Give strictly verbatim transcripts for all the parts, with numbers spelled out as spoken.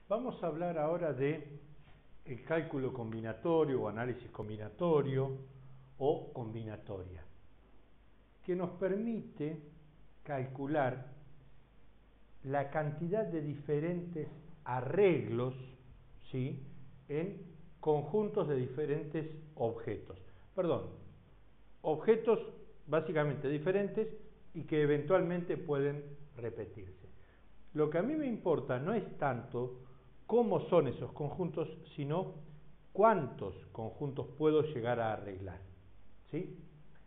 Vamos a hablar ahora de el cálculo combinatorio o análisis combinatorio o combinatoria, que nos permite calcular la cantidad de diferentes arreglos, ¿sí?, en conjuntos de diferentes objetos. Perdón, objetos básicamente diferentes y que eventualmente pueden repetirse. Lo que a mí me importa no es tanto cómo son esos conjuntos, sino cuántos conjuntos puedo llegar a arreglar, ¿sí?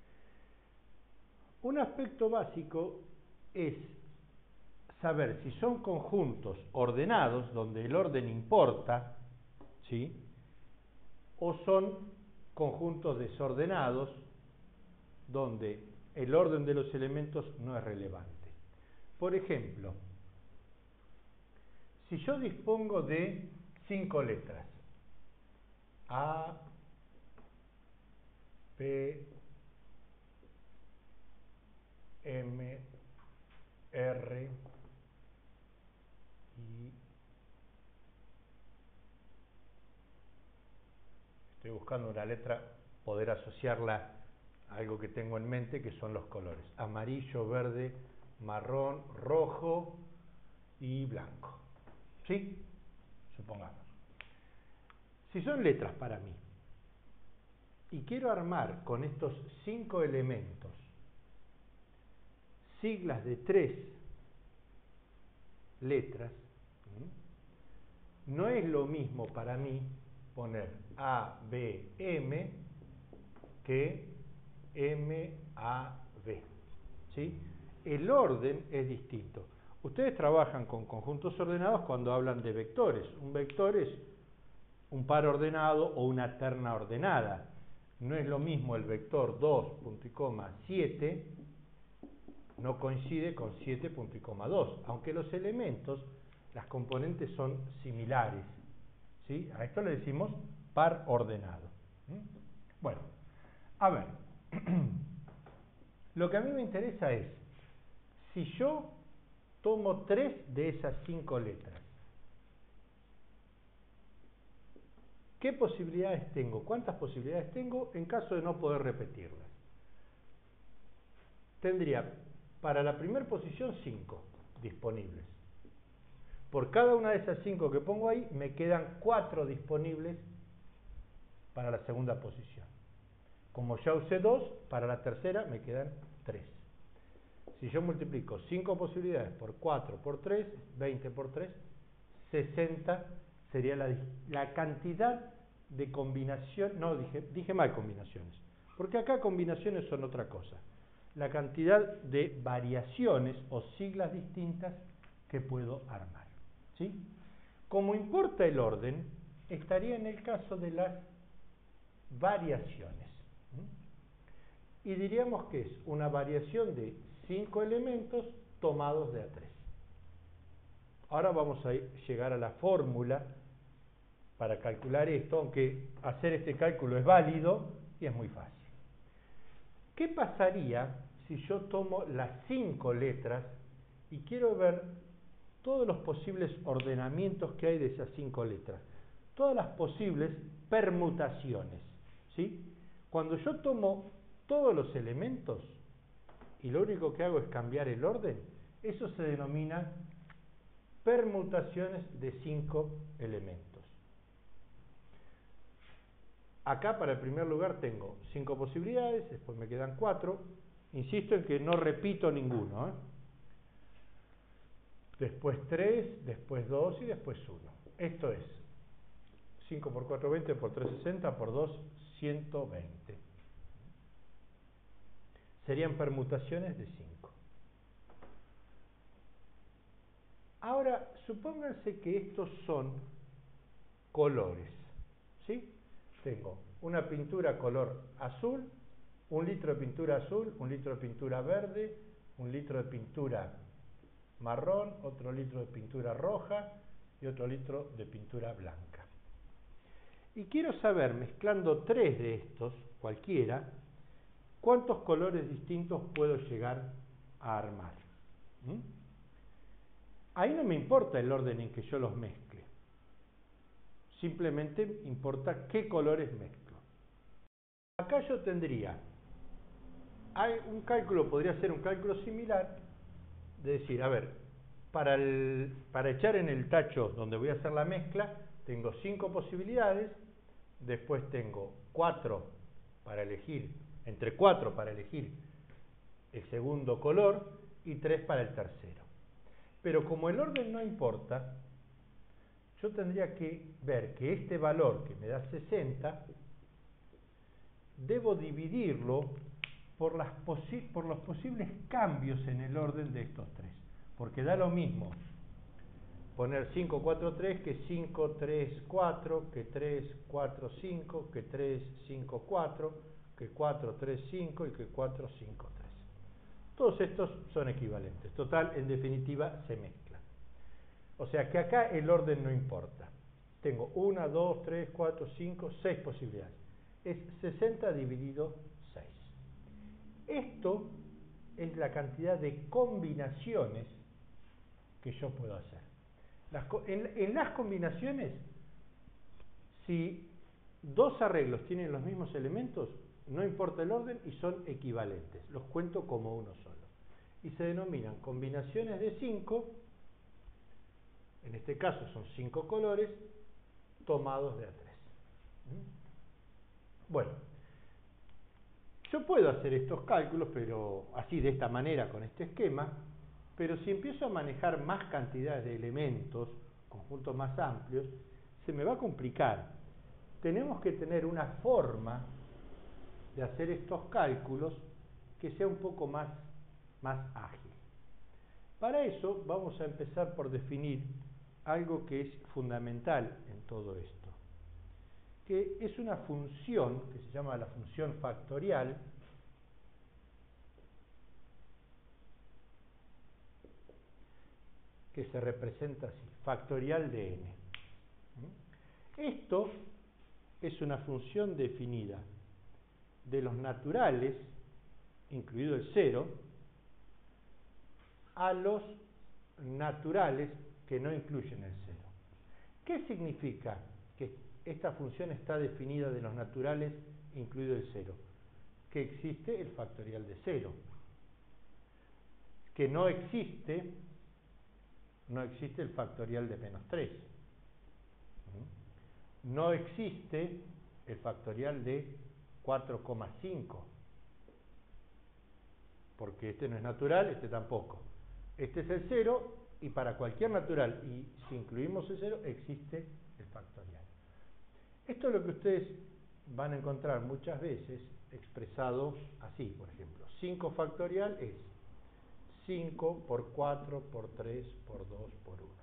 Un aspecto básico es saber si son conjuntos ordenados, donde el orden importa, ¿sí?, o son conjuntos desordenados, donde el orden de los elementos no es relevante. Por ejemplo, si yo dispongo de cinco letras, A, P, M, R, I, estoy buscando una letra, poder asociarla a algo que tengo en mente, que son los colores: amarillo, verde, marrón, rojo y blanco, ¿sí? Supongamos. Si son letras para mí y quiero armar con estos cinco elementos siglas de tres letras, no es lo mismo para mí poner A, B, M que M, A, B, ¿sí? El orden es distinto. Ustedes trabajan con conjuntos ordenados cuando hablan de vectores. Un vector es un par ordenado o una terna ordenada. No es lo mismo el vector dos, punto y coma, siete, no coincide con siete, punto y coma, dos, aunque los elementos, las componentes son similares, ¿sí? A esto le decimos par ordenado. ¿Mm? Bueno, a ver, lo que a mí me interesa es, si yo tomo tres de esas cinco letras, ¿qué posibilidades tengo? ¿Cuántas posibilidades tengo en caso de no poder repetirlas? Tendría para la primera posición cinco disponibles. Por cada una de esas cinco que pongo ahí, me quedan cuatro disponibles para la segunda posición. Como ya usé dos, para la tercera me quedan tres. Si yo multiplico cinco posibilidades por cuatro por tres, veinte por tres, sesenta sería la, la cantidad de combinación, no, dije, dije mal combinaciones, porque acá combinaciones son otra cosa. La cantidad de variaciones o siglas distintas que puedo armar, ¿sí? Como importa el orden, estaría en el caso de las variaciones. ¿Mm? Y diríamos que es una variación de cinco elementos tomados de a tres. Ahora vamos a llegar a la fórmula para calcular esto, aunque hacer este cálculo es válido y es muy fácil. ¿Qué pasaría si yo tomo las cinco letras y quiero ver todos los posibles ordenamientos que hay de esas cinco letras? Todas las posibles permutaciones, ¿sí? Cuando yo tomo todos los elementos y lo único que hago es cambiar el orden, eso se denomina permutaciones de cinco elementos. Acá para el primer lugar tengo cinco posibilidades, después me quedan cuatro. Insisto en que no repito ninguno, ¿eh? Después tres, después dos y después uno. Esto es cinco por cuatro, veinte, por tres, sesenta, por dos, ciento veinte. Serían permutaciones de cinco. Ahora, supónganse que estos son colores, ¿sí? Tengo una pintura color azul, un litro de pintura azul, un litro de pintura verde, un litro de pintura marrón, otro litro de pintura roja y otro litro de pintura blanca. Y quiero saber, mezclando tres de estos, cualquiera, cuántos colores distintos puedo llegar a armar. ¿Mm? Ahí no me importa el orden en que yo los mezcle. simplemente importa qué colores mezclo. Acá yo tendría, hay un cálculo, podría ser un cálculo similar, de decir, a ver, para, el, para echar en el tacho donde voy a hacer la mezcla, tengo cinco posibilidades, después tengo cuatro para elegir, entre cuatro para elegir el segundo color y tres para el tercero. Pero como el orden no importa, yo tendría que ver que este valor que me da sesenta, debo dividirlo por, las posi por los posibles cambios en el orden de estos tres. Porque da lo mismo poner cinco, cuatro, tres que cinco, tres, cuatro, que tres, cuatro, cinco, que tres, cinco, cuatro, que cuatro, tres, cinco y que cuatro, cinco, tres. Todos estos son equivalentes. Total, en definitiva, se mezclan. O sea que acá el orden no importa. Tengo una, dos, tres, cuatro, cinco, seis posibilidades. Es sesenta dividido seis. Esto es la cantidad de combinaciones que yo puedo hacer. Las, en, en las combinaciones, si dos arreglos tienen los mismos elementos, no importa el orden y son equivalentes. Los cuento como uno solo. Y se denominan combinaciones de cinco, en este caso son cinco colores, tomados de a tres. Bueno, yo puedo hacer estos cálculos, pero así, de esta manera, con este esquema, pero si empiezo a manejar más cantidades de elementos, conjuntos más amplios, se me va a complicar. Tenemos que tener una forma de hacer estos cálculos que sea un poco más, más ágil. Para eso vamos a empezar por definir algo que es fundamental en todo esto, que es una función que se llama la función factorial, que se representa así, factorial de n. Esto es una función definida de los naturales, incluido el cero, a los naturales que no incluyen el cero. ¿Qué significa que esta función está definida de los naturales, incluido el cero? Que existe el factorial de cero. Que no existe, no existe el factorial de menos tres. No existe el factorial de cuatro coma cinco. Porque este no es natural, este tampoco. Este es el cero y para cualquier natural, y si incluimos el cero, existe el factorial. Esto es lo que ustedes van a encontrar muchas veces expresado así, por ejemplo. cinco factorial es cinco por cuatro por tres por dos por uno.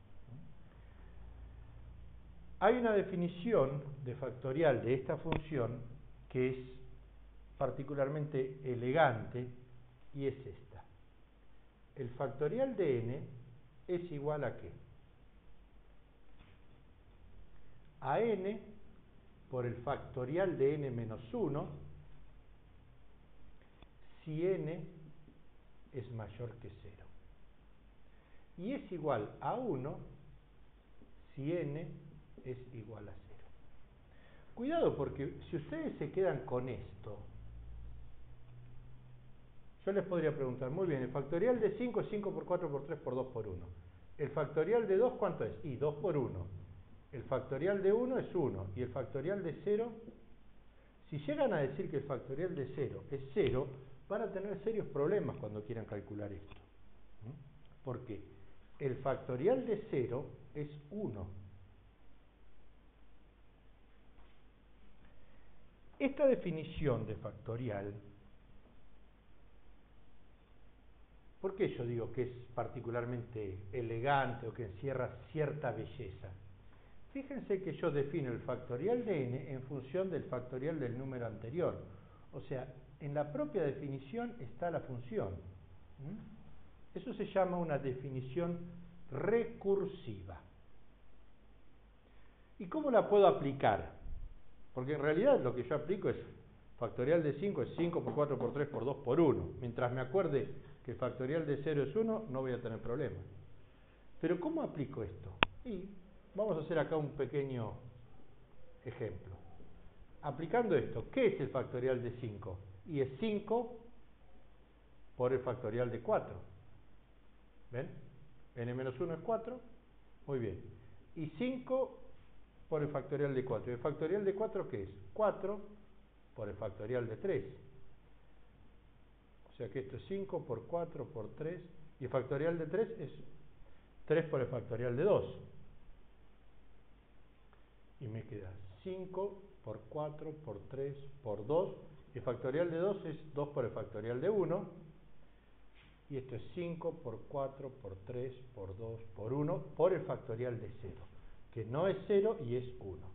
Hay una definición de factorial de esta función que es particularmente elegante y es esta. El factorial de n es igual a ¿qué? A n por el factorial de n menos uno si n es mayor que cero. Y es igual a uno si n es igual a cero. Cuidado porque si ustedes se quedan con esto, yo les podría preguntar, muy bien, el factorial de cinco es cinco por cuatro por tres por dos por uno. ¿El factorial de dos cuánto es? Y dos por uno. El factorial de uno es uno. ¿Y el factorial de cero? Si llegan a decir que el factorial de cero es cero, van a tener serios problemas cuando quieran calcular esto. ¿Por qué? El factorial de cero es uno. Esta definición de factorial, ¿por qué yo digo que es particularmente elegante o que encierra cierta belleza? Fíjense que yo defino el factorial de n en función del factorial del número anterior. O sea, en la propia definición está la función. ¿Mm? Eso se llama una definición recursiva. ¿Y cómo la puedo aplicar? Porque en realidad lo que yo aplico es factorial de cinco es cinco por cuatro por tres por dos por uno. Mientras me acuerde que el factorial de cero es uno, no voy a tener problemas. Pero ¿cómo aplico esto? Y vamos a hacer acá un pequeño ejemplo. Aplicando esto, ¿qué es el factorial de cinco? Y es cinco por el factorial de cuatro. ¿Ven? N menos uno es cuatro. Muy bien. Y cinco por el factorial de cuatro. ¿Y el factorial de cuatro qué es? cuatro por el factorial de tres. O sea que esto es cinco por cuatro por tres. Y el factorial de tres es tres por el factorial de dos. Y me queda cinco por cuatro por tres por dos. Y el factorial de dos es dos por el factorial de uno. Y esto es cinco por cuatro por tres por dos por uno por el factorial de cero. Que no es cero y es uno.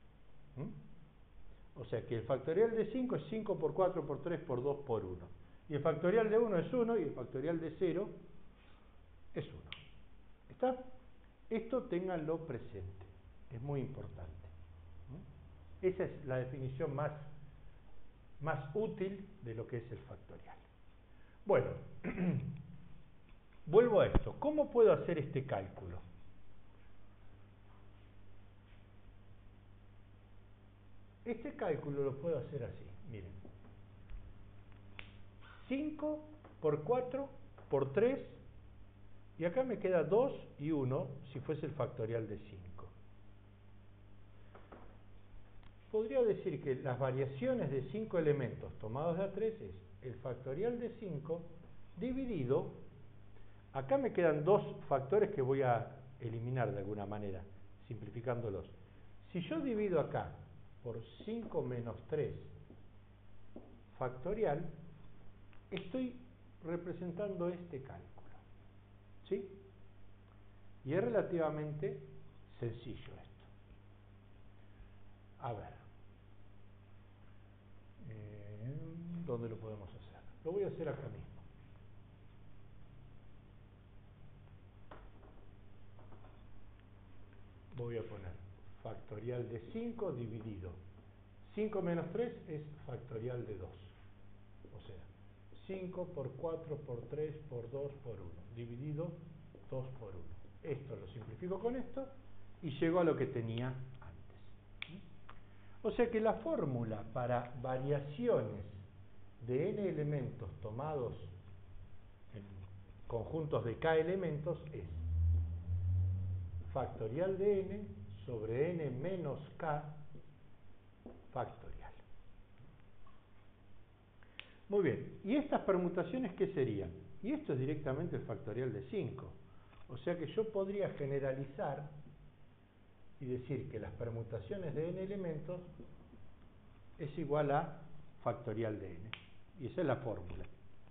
¿Mm? O sea que el factorial de cinco es cinco por cuatro por tres por dos por uno. Y el factorial de uno es uno y el factorial de cero es uno. ¿Está? Esto ténganlo presente. Es muy importante. ¿Mm? Esa es la definición más, más útil de lo que es el factorial. Bueno, vuelvo a esto. ¿Cómo puedo hacer este cálculo? Este cálculo lo puedo hacer así, miren. cinco por cuatro por tres, y acá me queda dos y uno si fuese el factorial de cinco. Podría decir que las variaciones de cinco elementos tomados de A tres es el factorial de cinco dividido, acá me quedan dos factores que voy a eliminar de alguna manera, simplificándolos. Si yo divido acá por cinco menos tres factorial, estoy representando este cálculo, ¿sí? Y es relativamente sencillo esto. A ver, eh, ¿dónde lo podemos hacer? Lo voy a hacer acá mismo. Voy a poner factorial de cinco dividido. cinco menos tres es factorial de dos. O sea, cinco por cuatro por tres por dos por uno. Dividido dos por uno. Esto lo simplifico con esto y llego a lo que tenía antes. O sea que la fórmula para variaciones de n elementos tomados en conjuntos de k elementos es factorial de n sobre n menos k factorial. Muy bien, ¿y estas permutaciones qué serían? Y esto es directamente el factorial de cinco. O sea que yo podría generalizar y decir que las permutaciones de n elementos es igual a factorial de n. Y esa es la fórmula.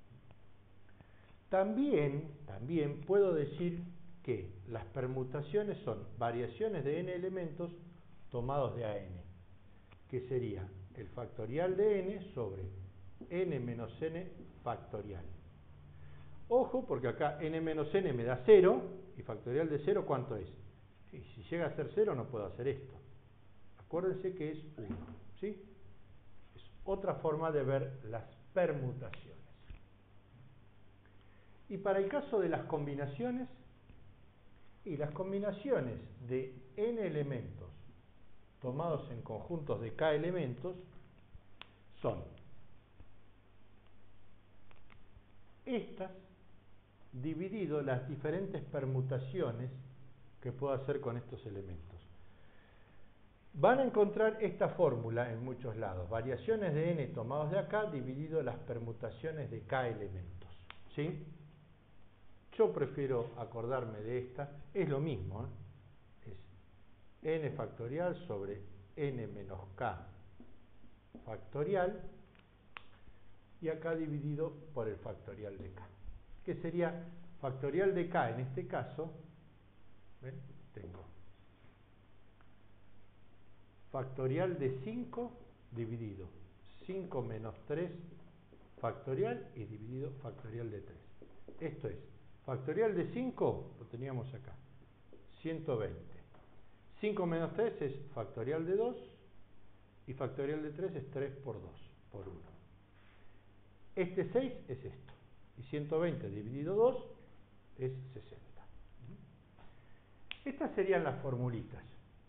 También, también puedo decir que las permutaciones son variaciones de n elementos tomados de A n, que sería el factorial de n sobre n menos n factorial. Ojo, porque acá n menos n me da cero, y factorial de cero, ¿cuánto es? Y si llega a ser cero no puedo hacer esto. Acuérdense que es uno, ¿sí? Es otra forma de ver las permutaciones. Y para el caso de las combinaciones, y las combinaciones de n elementos tomados en conjuntos de k elementos son estas dividido las diferentes permutaciones que puedo hacer con estos elementos. Van a encontrar esta fórmula en muchos lados. Variaciones de n tomados de acá dividido las permutaciones de k elementos. ¿Sí? Yo prefiero acordarme de esta. Es lo mismo, ¿eh? Es n factorial sobre n menos k factorial y acá dividido por el factorial de k. Que sería factorial de k en este caso. ¿Ven? Tengo factorial de cinco dividido cinco menos tres factorial y dividido factorial de tres. Esto es, factorial de cinco lo teníamos acá, ciento veinte. cinco menos tres es factorial de dos y factorial de tres es tres por dos, por uno. Este seis es esto, y ciento veinte dividido dos es sesenta. Estas serían las formulitas.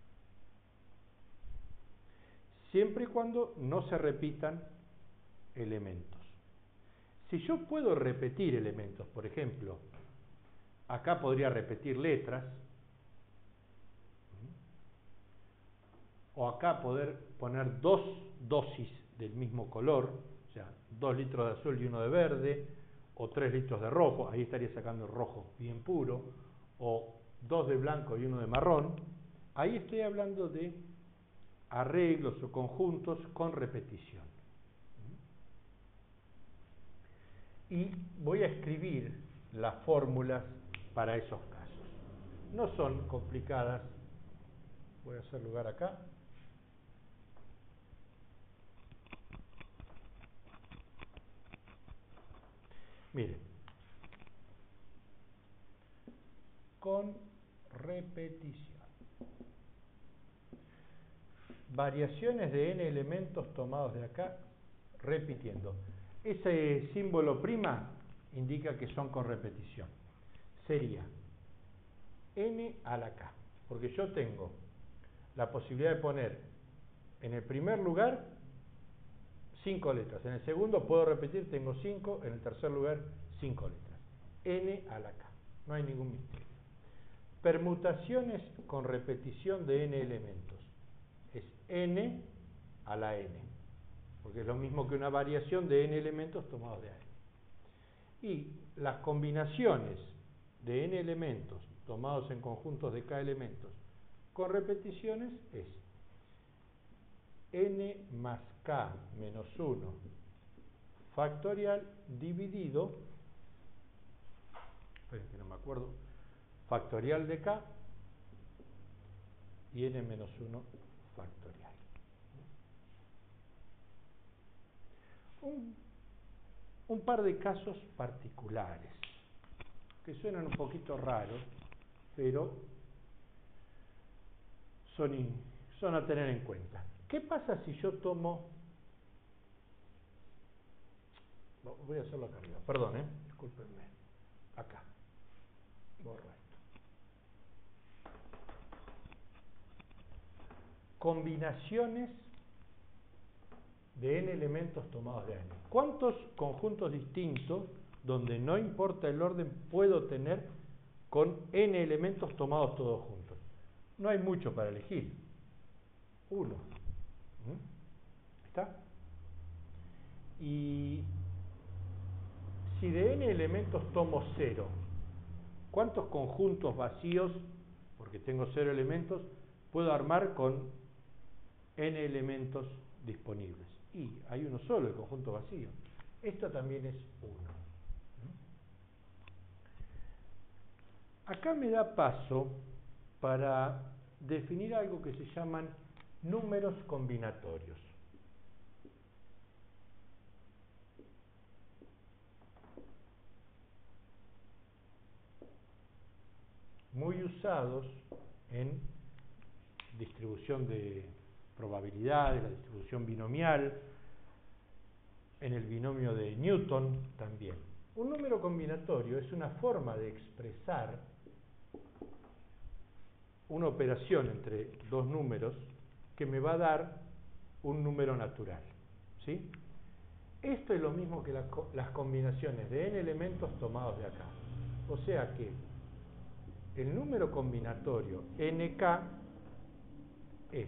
Siempre y cuando no se repitan elementos. Si yo puedo repetir elementos, por ejemplo, acá podría repetir letras, o acá poder poner dos dosis del mismo color, o sea, dos litros de azul y uno de verde, o tres litros de rojo, ahí estaría sacando el rojo bien puro, o dos de blanco y uno de marrón. Ahí estoy hablando de arreglos o conjuntos con repetición. Y voy a escribir las fórmulas para esos casos. No son complicadas. Voy a hacer lugar acá. Miren, con repetición. Variaciones de n elementos tomados de acá, repitiendo. Ese símbolo prima indica que son con repetición. Sería n a la k, porque yo tengo la posibilidad de poner en el primer lugar cinco letras, en el segundo puedo repetir, tengo cinco, en el tercer lugar cinco letras. N a la k, no hay ningún misterio. Permutaciones con repetición de n elementos. Es n a la n, porque es lo mismo que una variación de n elementos tomados de a n. Y las combinaciones de n elementos tomados en conjuntos de k elementos con repeticiones es n más k menos uno factorial dividido, esperen que no me acuerdo, factorial de k y n menos uno factorial. Un, un par de casos particulares que suenan un poquito raros, pero son, in, son a tener en cuenta. ¿Qué pasa si yo tomo... Voy a hacerlo acá arriba, perdón, ¿eh? Discúlpenme. Acá. Borro esto. Combinaciones de n elementos tomados de a n. ¿Cuántos conjuntos distintos, donde no importa el orden, puedo tener con n elementos tomados todos juntos? No hay mucho para elegir. Uno. ¿Mm? ¿Está? Y si de n elementos tomo cero, ¿cuántos conjuntos vacíos, porque tengo cero elementos, puedo armar con n elementos disponibles? Y hay uno solo, el conjunto vacío. Esto también es uno. Acá me da paso para definir algo que se llaman números combinatorios. Muy usados en distribución de probabilidades, la distribución binomial, en el binomio de Newton también. Un número combinatorio es una forma de expresar una operación entre dos números que me va a dar un número natural, ¿sí? Esto es lo mismo que la, las combinaciones de n elementos tomados de acá. O sea que el número combinatorio nk es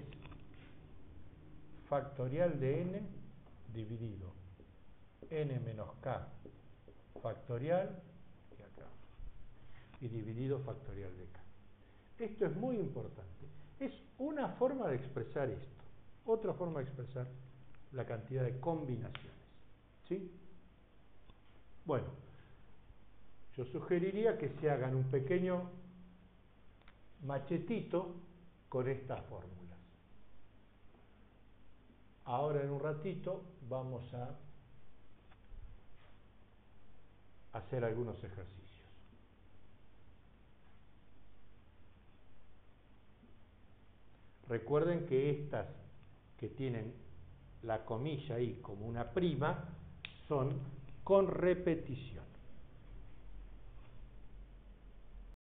factorial de n dividido n menos k factorial y acá y dividido factorial de k. Esto es muy importante. Es una forma de expresar esto. Otra forma de expresar la cantidad de combinaciones. ¿Sí? Bueno, yo sugeriría que se hagan un pequeño machetito con estas fórmulas. Ahora en un ratito vamos a hacer algunos ejercicios. Recuerden que estas que tienen la comilla ahí como una prima son con repetición.